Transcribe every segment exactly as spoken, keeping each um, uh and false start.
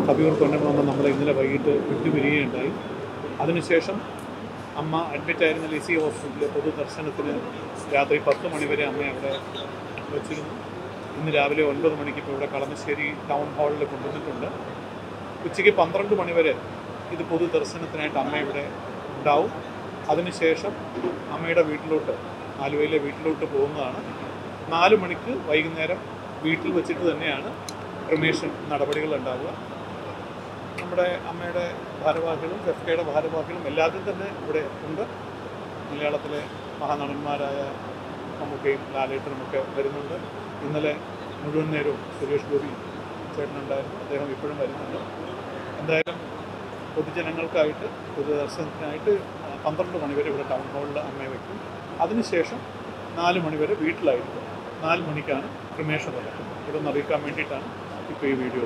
കവിയൂർ പൊന്നമ്മ നമ്മളെ ഇന്നലെ വൈകിട്ട് വിട്ടുപിരിയുകയുണ്ടായി. അതിനുശേഷം അമ്മ അഡ്മിറ്റായിരുന്ന ലിസി ഹോസ്പിറ്റലിൽ പൊതുദർശനത്തിന് രാത്രി പത്ത് മണിവരെ അമ്മയെ അവിടെ വച്ചിരുന്നു. ഇന്ന് രാവിലെ ഒൻപത് മണിക്ക് ഇപ്പോൾ ഇവിടെ കളമശ്ശേരി ടൗൺ ഹാളിൽ കൊണ്ടുവന്നിട്ടുണ്ട്. ഉച്ചയ്ക്ക് പന്ത്രണ്ട് മണിവരെ ഇത് പൊതുദർശനത്തിനായിട്ട് അമ്മ ഇവിടെ ഉണ്ടാവും. അതിനുശേഷം അമ്മയുടെ വീട്ടിലോട്ട്, ആലുവയിലെ വീട്ടിലോട്ട് പോകുന്നതാണ്. നാല് മണിക്ക് വൈകുന്നേരം വീട്ടിൽ വെച്ചിട്ട് തന്നെയാണ് ക്രിമേഷൻ നടപടികൾ ഉണ്ടാവുക. നമ്മുടെ അമ്മയുടെ ഭാരവാഹികളും എഫ് കെയുടെ ഭാരവാഹികളും എല്ലാവരും തന്നെ ഇവിടെ ഉണ്ട്. മലയാളത്തിലെ മഹാനടന്മാരായ മമ്മൂക്കയും ലാലേട്ടനുമൊക്കെ വരുന്നുണ്ട്. ഇന്നലെ മുഴുവൻ നേരവും സുരേഷ് ഗോപി ചേട്ടനുണ്ടായിരുന്നു, അദ്ദേഹം ഇപ്പോഴും വരുന്നുണ്ട്. എന്തായാലും പൊതുജനങ്ങൾക്കായിട്ട് പൊതുദർശനത്തിനായിട്ട് പന്ത്രണ്ട് മണിവരെ ഇവിടെ ടൗൺ ഹാളിൽ അമ്മയെ വയ്ക്കും. അതിനുശേഷം നാല് മണിവരെ വീട്ടിലായിരിക്കും. നാല് മണിക്കാണ് ക്രിമേഷൻ നടക്കുന്നത്. ഇതൊന്ന് അറിയിക്കാൻ വേണ്ടിയിട്ടാണ് ഇപ്പോൾ ഈ വീഡിയോ.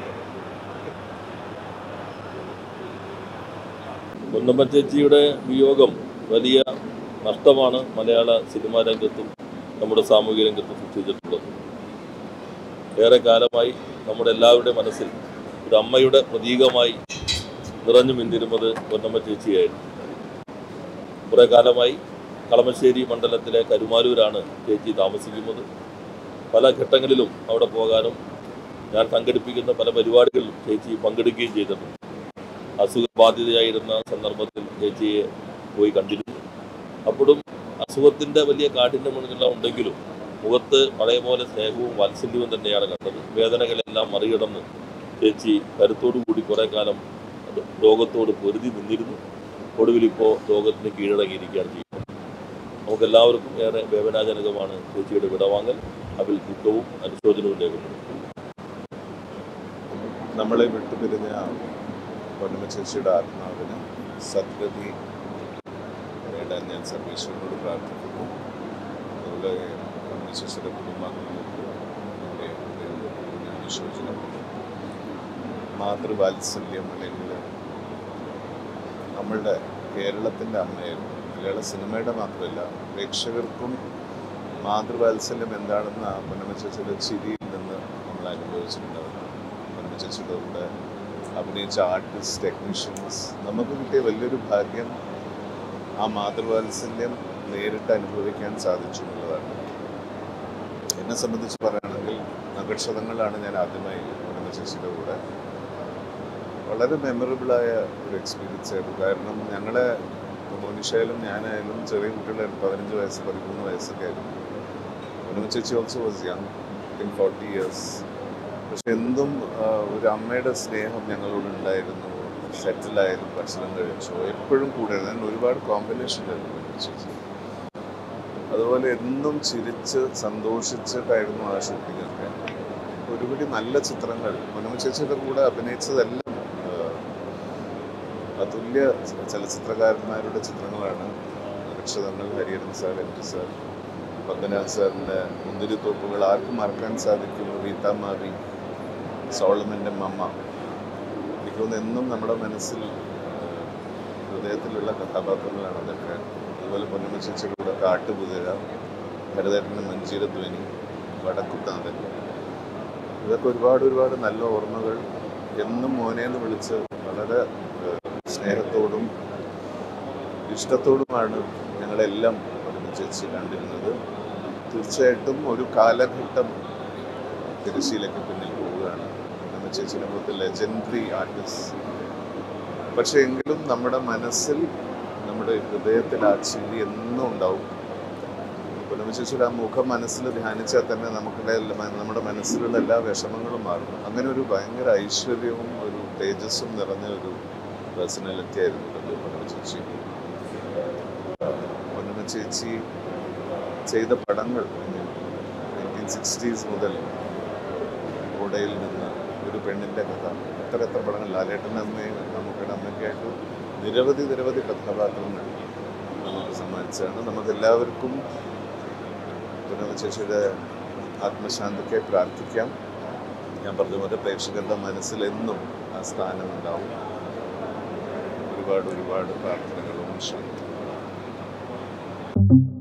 പൊന്നമ്മ ചേച്ചിയുടെ വിയോഗം വലിയ നഷ്ടമാണ് മലയാള സിനിമാ രംഗത്തും നമ്മുടെ സാമൂഹിക രംഗത്തും സൃഷ്ടിച്ചിട്ടുള്ളത്. ഏറെ കാലമായി നമ്മുടെ എല്ലാവരുടെയും മനസ്സിൽ ഒരു അമ്മയുടെ പ്രതീകമായി നിറഞ്ഞു മിന്നിരുന്നത് പൊന്നമ്മ ചേച്ചിയായിരുന്നു. കുറേ കാലമായി കളമശ്ശേരി മണ്ഡലത്തിലെ കരുമാലൂരാണ് ചേച്ചി താമസിക്കുന്നത്. പല ഘട്ടങ്ങളിലും അവിടെ പോകാനും ഞാൻ സംഘടിപ്പിക്കുന്ന പല പരിപാടികളിലും ചേച്ചി പങ്കെടുക്കുകയും ചെയ്തിട്ടുണ്ട്. അസുഖബാധിതയായിരുന്ന സന്ദർഭത്തിൽ ചേച്ചിയെ പോയി കണ്ടിരുന്നു. അപ്പോഴും അസുഖത്തിൻ്റെ വലിയ കാഠിന്യമെല്ലാം ഉണ്ടെങ്കിലും മുഖത്ത് പഴയ പോലെ സ്നേഹവും വാത്സല്യവും തന്നെയാണ് കണ്ടത്. വേദനകളെല്ലാം മറികടന്ന് ചേച്ചി കരുത്തോടു കൂടി കുറേ കാലം രോഗത്തോട് പൊരുതി നിന്നിരുന്നു. ഒടുവിലിപ്പോൾ രോഗത്തിന് കീഴടങ്ങിയിരിക്കുകയാണ് ചെയ്യുന്നത്. നമുക്കെല്ലാവർക്കും ഏറെ വേദനാജനകമാണ് ചേച്ചിയുടെ വിടവാങ്ങൽ. അതിൽ ദുഃഖവും അനുശോചനവും രേഖപ്പെടും. നമ്മളെ വിട്ടുപിരിഞ്ഞ പൊന്നമ്മ ചേച്ചിയുടെ ആത്മാവിന് സദ്ഗതി നേടാൻ ഞാൻ സർവേശ്വരനോട് പ്രാർത്ഥിക്കുന്നു. അതുപോലെ പൊന്നമ്മ ചേച്ചിയുടെ കുടുംബാംഗങ്ങൾക്ക് എൻ്റെ അനുശോചനം. മാതൃവാത്സല്യം അല്ലെങ്കിൽ നമ്മളുടെ കേരളത്തിൻ്റെ അമ്മയായിരുന്നു. മലയാള സിനിമയുടെ മാത്രമല്ല, പ്രേക്ഷകർക്കും മാതൃവാത്സല്യം എന്താണെന്ന് ആ പൊന്നമ്മ ചേച്ചിയുടെ ചിരിയിൽ നിന്ന് നമ്മൾ അനുഭവിച്ചിട്ടുണ്ടാവും. പൊന്നമ്മ ചേച്ചിയുടെ കൂടെ അഭിനയിച്ച ആർട്ടിസ്റ്റ്, ടെക്നീഷ്യൻസ്, നമുക്ക് കിട്ടിയ വലിയൊരു ഭാഗ്യം ആ മാതൃവാത്സല്യം നേരിട്ട് അനുഭവിക്കാൻ സാധിച്ചു എന്നുള്ളതാണ്. എന്നെ സംബന്ധിച്ച് പറയുകയാണെങ്കിൽ നഗക്ഷതങ്ങളാണ് ഞാൻ ആദ്യമായി പൊന്നമ്മ ചേച്ചിയുടെ കൂടെ. വളരെ മെമ്മറബിളായ ഒരു എക്സ്പീരിയൻസ് ആയിരുന്നു. കാരണം ഞങ്ങളെ മോനിഷയിലും ഞാനായാലും ചെറിയ കുട്ടികളായിരുന്നു, പതിനഞ്ച് വയസ്സ് പതിമൂന്ന് വയസ്സൊക്കെ ആയിരുന്നു. പൊന്നമ്മ ചേച്ചി also was young, in forty years. പക്ഷെ എന്തും ഒരു അമ്മയുടെ സ്നേഹം ഞങ്ങളോട് ഉണ്ടായിരുന്നു. സെറ്റിലായാലും ഭക്ഷണം കഴിച്ചോ എപ്പോഴും കൂടെ ഞാൻ ഒരുപാട് കോമ്പിനേഷൻ ആയിരുന്നു പൊന്നമ്മ ചേച്ചി. അതുപോലെ എന്നും ചിരിച്ച് സന്തോഷിച്ചിട്ടായിരുന്നു ആ ഷൂട്ടിങ്ങൊക്കെ. ഒരുപടി നല്ല ചിത്രങ്ങൾ പൊന്നമ്മ ചേച്ചിയുടെ കൂടെ അഭിനയിച്ചതെല്ലാം അതുല്യ ചലച്ചിത്രകാരന്മാരുടെ ചിത്രങ്ങളാണ്. നക്ഷതങ്ങൾ, Hariharan sir, M T sir, Padmanabhan സാറിൻ്റെ മുന്തിരിത്തോപ്പുകൾ ആർക്കും മറക്കാൻ സാധിക്കും. റീതാമാവി, സോളമൻ്റെ മമ്മ, എനിക്ക് തോന്നുന്നു എന്നും നമ്മുടെ മനസ്സിൽ ഹൃദയത്തിലുള്ള കഥാപാത്രങ്ങളാണ് അതൊക്കെ. അതുപോലെ പൊന്നമ്മ ചേച്ചിയുടെ കാട്ടുകുതിര, ഭരതേട്ടൻ്റെ മഞ്ചീരധ്വനി, വടക്കുത്താന്തൻ, ഇതൊക്കെ ഒരുപാട് ഒരുപാട് നല്ല ഓർമ്മകൾ. എന്നും മോനേന്ന് വിളിച്ച് വളരെ സ്നേഹത്തോടും ഇഷ്ടത്തോടുമാണ് ഞങ്ങളെല്ലാം പൊന്നമ്മ ചേച്ചി കണ്ടിരുന്നത്. തീർച്ചയായിട്ടും ഒരു കാലഘട്ടം തിരശ്ശീലയ്ക്ക് പിന്നിൽ പോവുകയാണ്. പൊന്നമ്മ ചേച്ചിനെ പോലത്തെ ലെജൻഡറി ആർട്ടിസ്റ്റ്. പക്ഷേ എങ്കിലും നമ്മുടെ മനസ്സിൽ, നമ്മുടെ ഹൃദയത്തിൽ ആ ചിരി എന്നും ഉണ്ടാവും. പൊന്നമ്മ ചേച്ചിയുടെ ആ മുഖം മനസ്സിൽ ധ്യാനിച്ചാൽ തന്നെ നമുക്ക് നമ്മുടെ മനസ്സിലുള്ള എല്ലാ വിഷമങ്ങളും മാറും. അങ്ങനെ ഒരു ഭയങ്കര ഐശ്വര്യവും ഒരു തേജസ്സും നിറഞ്ഞ ഒരു പേഴ്സണാലിറ്റി ആയിരുന്നു പൊന്നമ്മ ചേച്ചി. പൊന്നമ്മ ചേച്ചി ചെയ്ത പടങ്ങൾ നയൻറ്റീൻ സിക്സ്റ്റീസ് മുതൽ ഓടയിൽ നിന്ന്, ഒരു പെണ്ണിൻ്റെ കഥ, എത്ര എത്ര പടങ്ങൾ, ലാലേട്ടൻ്റെ അമ്മയും നമുക്കുടെ അമ്മയ്ക്കായിട്ട് നിരവധി നിരവധി കഥാപാത്രങ്ങൾ നമുക്ക് സമ്മാനിച്ചാണ്. നമുക്കെല്ലാവർക്കും പൊന്നമ്മ ചേച്ചിയുടെ ആത്മശാന്തിക്കായി പ്രാർത്ഥിക്കാം. ഞാൻ പറഞ്ഞ പോലെ പ്രേക്ഷകരുടെ മനസ്സിലെന്നും ആ സ്ഥാനമുണ്ടാവും. ഒരുപാട് ഒരുപാട് പ്രാർത്ഥനകളും ശാന്തി.